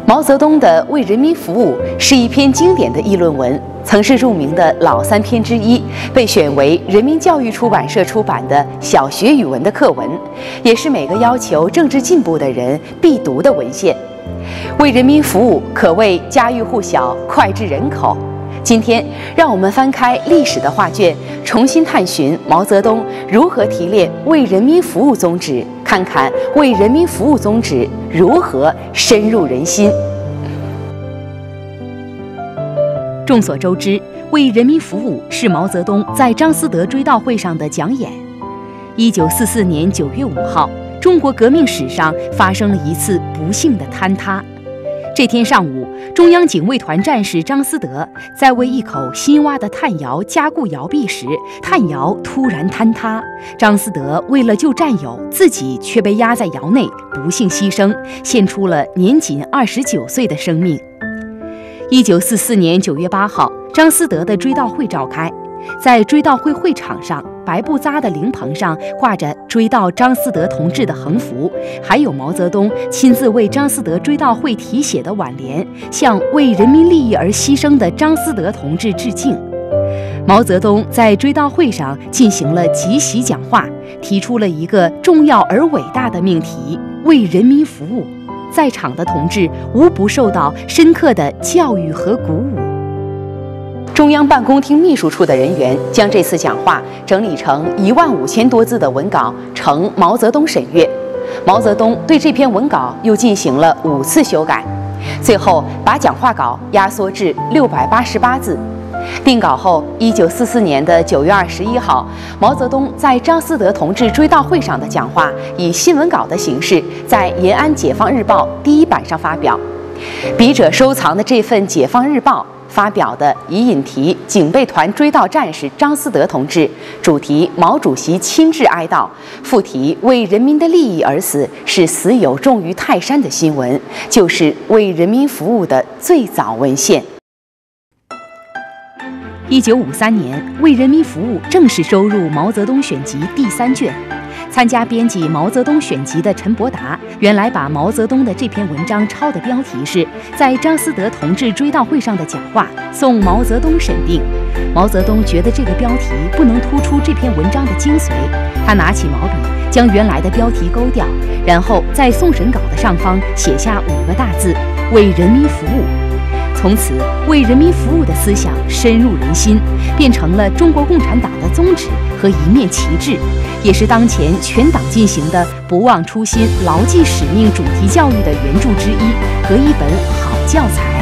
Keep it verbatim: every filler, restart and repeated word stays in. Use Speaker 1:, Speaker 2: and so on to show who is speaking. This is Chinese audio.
Speaker 1: 毛泽东的《为人民服务》是一篇经典的议论文，曾是著名的老三篇之一，被选为人民教育出版社出版的小学语文的课文，也是每个要求政治进步的人必读的文献。为人民服务可谓家喻户晓、脍炙人口。今天，让我们翻开历史的画卷，重新探寻毛泽东如何提炼为人民服务宗旨，看看为人民服务宗旨如何深入人心。众所周知，为人民服务是毛泽东在张思德追悼会上的讲演。一九四四年九月五号，中国革命史上发生了一次不幸的坍塌。这天上午，中央警卫团战士张思德在为一口新挖的炭窑加固窑壁时，炭窑突然坍塌。张思德为了救战友，自己却被压在窑内，不幸牺牲，献出了年仅二十九岁的生命。一九四四年九月八号，张思德的追悼会召开。在追悼会会场上，白布扎的灵棚上挂着追悼张思德同志的横幅，还有毛泽东亲自为张思德追悼会题写的挽联，向为人民利益而牺牲的张思德同志致敬。毛泽东在追悼会上进行了集席讲话，提出了一个重要而伟大的命题：为人民服务。在场的同志无不受到深刻的教育和鼓舞。中央办公厅秘书处的人员将这次讲话整理成一万五千多字的文稿，呈毛泽东审阅。毛泽东对这篇文稿又进行了五次修改，最后把讲话稿压缩至六百八十八字。定稿后，一九四四年的九月二十一号，毛泽东在张思德同志追悼会上的讲话以新闻稿的形式在延安解放日报第一版上发表。笔者收藏的这份解放日报发表的以引题“警备团追悼战士张思德同志”，主题毛主席亲自哀悼，副题为人民的利益而死，是死有重于泰山的新闻，就是为人民服务的最早文献。一九五三年，《为人民服务》正式收入《毛泽东选集》第三卷。参加编辑《毛泽东选集》的陈伯达，原来把毛泽东的这篇文章抄的标题是在张思德同志追悼会上的讲话，送毛泽东审定。毛泽东觉得这个标题不能突出这篇文章的精髓，他拿起毛笔将原来的标题勾掉，然后在送审稿的上方写下五个大字：为人民服务。从此，为人民服务的思想深入人心，变成了中国共产党的宗旨和一面旗帜，也是当前全党进行的不忘初心、牢记使命主题教育的援助之一和一本好教材。